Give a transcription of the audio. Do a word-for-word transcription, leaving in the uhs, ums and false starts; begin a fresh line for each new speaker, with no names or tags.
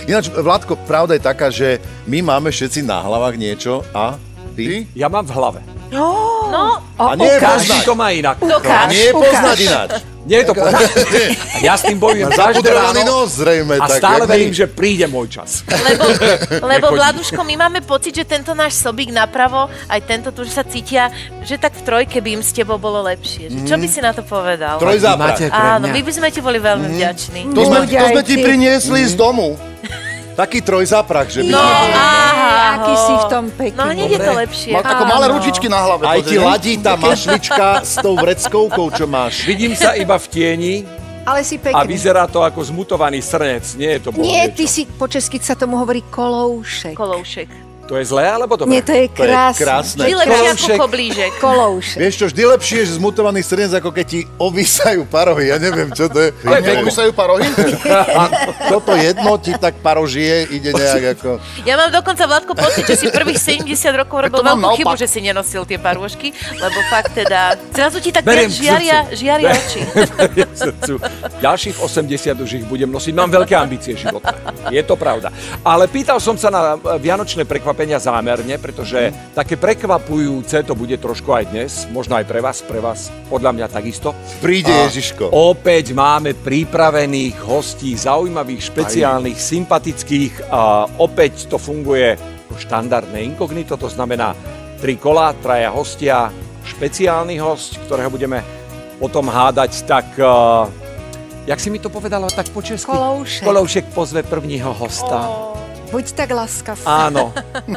Ináč, Vládko, pravda je taká, že my máme všetci na hlavách niečo a ty?
Ja mám v hlave.
No,
A nie je
Každý
poznať.
to má inak.
A nie je poznať ináč.
Nie je to poznať. Ja s tým bojujem každé
Zapudrovaný
ráno.
nos zrejme.
A
tak,
stále
jak
verím,
my.
že príde môj čas.
lebo, lebo
Nechodí.
Vladuško, my máme pocit, že tento náš sobík napravo, aj tento tu, že sa cítia, že tak v trojke by im s tebou bolo lepšie. Že čo by si na to povedal?
Trojzáprach.
Máte pre
Áno,
mňa.
my by sme ti boli veľmi vďační.
To sme,
Ľudia
to
aj
sme ti
ty.
priniesli z domu. Taký trojzáprach, že by...
No, aha,
aký si v tom pekný.
No, hneď je to lepšie.
Mal ako malé ručičky na hlave.
Aj ti
pozri.
ladí tá mašlička s tou vreckovkou, čo máš.
Vidím sa iba v tieni
Ale si
a
pekný.
vyzerá to ako zmutovaný srnec. Nie je to bolo
Nie,
niečo.
ty si, po česky sa tomu hovorí koloušek.
Koloušek.
To je zlé, alebo dobré?
Nie, to je
To je
krásne.
krásne.
Vždy lepšie ako
Koloušek.
koblížek.
Koloušek.
Vieš čo, vždy lepšie je zmutovaný srnec, ako keď ti ovísajú parohy. Ja neviem, čo to je.
To je pekné.
Nevysajú parohy?
Toto jedno ti tak parožije, ide nejak ako...
Ja mám dokonca, Vládko, pocit, že si prvých sedemdesiat rokov robil
to mám
veľkú chybu,
naopak.
že si nenosil tie parôžky, lebo fakt teda... Zrazu ti tak
Beriem
viac
k
žiaria,
srdcu.
žiaria oči.
Srdcu. Ďalších osemdesiat už ich budem nosiť. Mám veľké ambície životné. Je to pravda. Ale pýtal som sa na vianočné prekvapenia zámerne, pretože také prekvapujúce to bude trošku aj dnes. Možno aj pre vás, pre vás podľa mňa takisto.
Príde
A
Ježiško.
Opäť máme pripravených hostí, zaujímavých, špeciálnych, sympatických. A opäť to funguje ako štandardné inkognito, to znamená tri kola, traja hostia, špeciálny host, ktorého budeme potom hádať, tak... Uh, jak si mi to povedala tak po česky?
Koloušek.
Koloušek pozve prvního hosta.
Ó.
Buď tak láskav.
Áno.